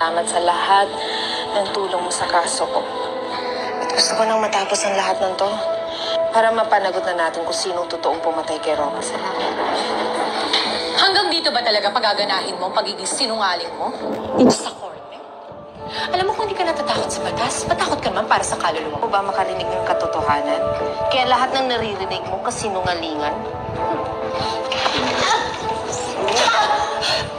Salamat sa lahat ng tulong mo sa kaso ko. At gusto ko nang matapos ang lahat ng to para mapanagot na natin kung sinong totoong pumatay kay Roma. Salamat. Hanggang dito ba talaga pagaganahin mo ang pagiging sinungaling mo? Dito sa korte? Alam mo kung hindi ka natatakot sa batas, matakot ka naman para sa kaluluwa mo. O ba makarinig ng katotohanan? Kaya lahat ng naririnig mo kasinungalingan?